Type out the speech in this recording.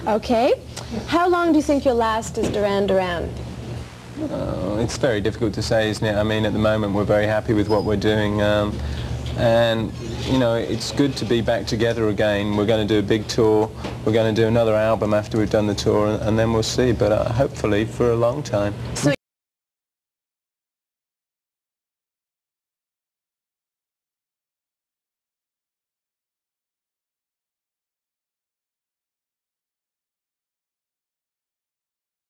Okay. How long do you think you'll last as Duran Duran? It's very difficult to say, isn't it? I mean, at the moment we're very happy with what we're doing, and you know, it's good to be back together again. We're going to do a big tour. We're going to do another album after we've done the tour, and then we'll see. But hopefully for a long time.